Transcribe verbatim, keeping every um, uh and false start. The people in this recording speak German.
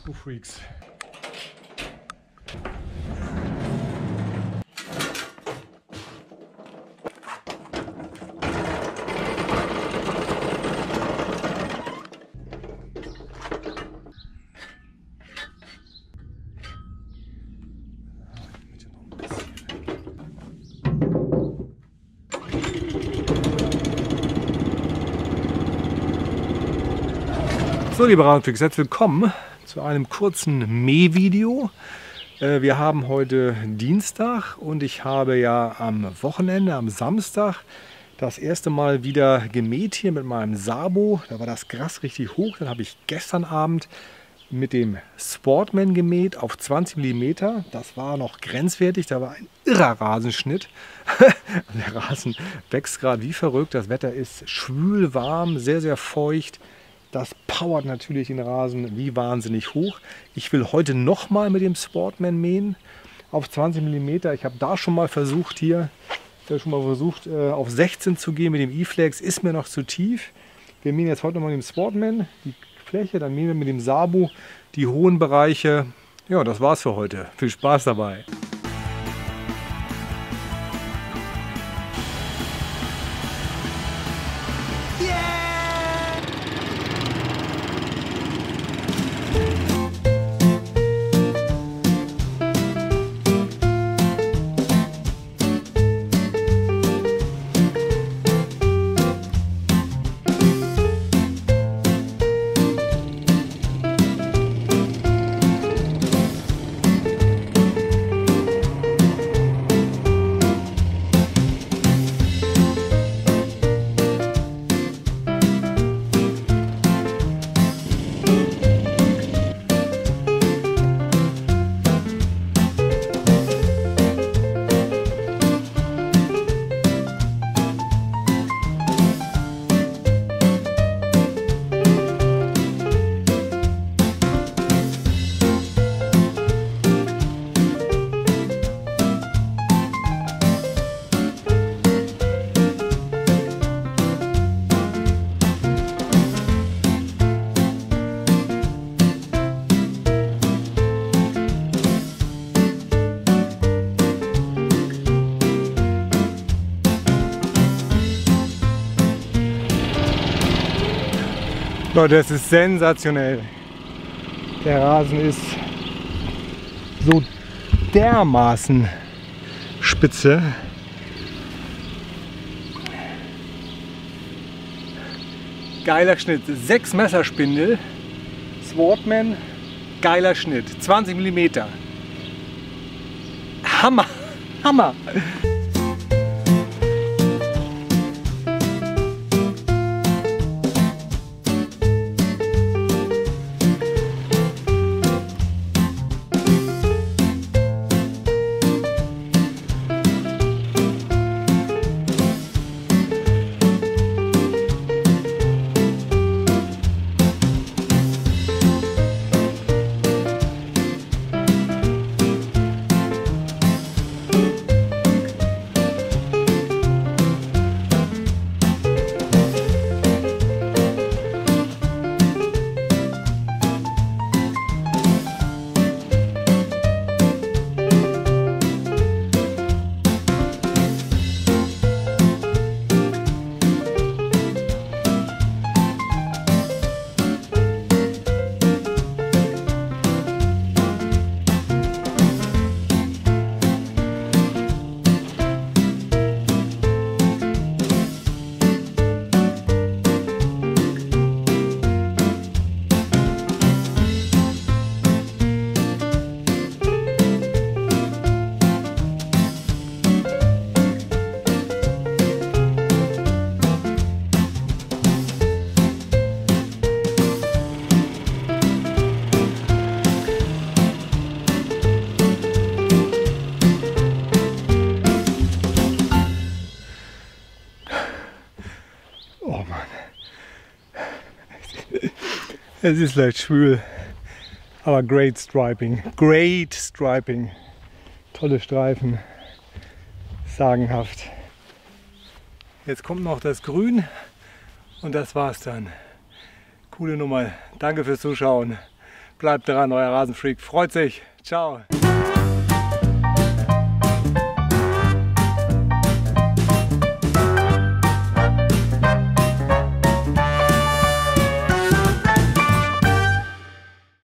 Du Freaks. So, liebe Rasenfreaks, herzlich willkommen zu einem kurzen Mähvideo. Äh, wir haben heute Dienstag und ich habe ja am Wochenende, am Samstag, das erste Mal wieder gemäht hier mit meinem Sabo. Da war das Gras richtig hoch. Dann habe ich gestern Abend mit dem Sportman gemäht auf zwanzig Millimeter. Das war noch grenzwertig, da war ein irrer Rasenschnitt. Der Rasen wächst gerade wie verrückt. Das Wetter ist schwül, warm, sehr, sehr feucht. Das powert natürlich den Rasen wie wahnsinnig hoch. Ich will heute nochmal mit dem Sportman mähen auf zwanzig Millimeter. Ich habe da schon mal versucht, hier ich habe schon mal versucht, auf sechzehn zu gehen mit dem E-Flex. Ist mir noch zu tief. Wir mähen jetzt heute nochmal mit dem Sportman die Fläche, dann mähen wir mit dem Sabo die hohen Bereiche. Ja, das war's für heute. Viel Spaß dabei. Leute, das ist sensationell. Der Rasen ist so dermaßen spitze. Geiler Schnitt. Sechs Messerspindel. Sportman. Geiler Schnitt. zwanzig Millimeter. Hammer. Hammer. Es ist leicht schwül, aber great striping, great striping, tolle Streifen, sagenhaft. Jetzt kommt noch das Grün und das war's dann. Coole Nummer. Danke fürs Zuschauen. Bleibt dran, euer Rasenfreak freut sich. Ciao.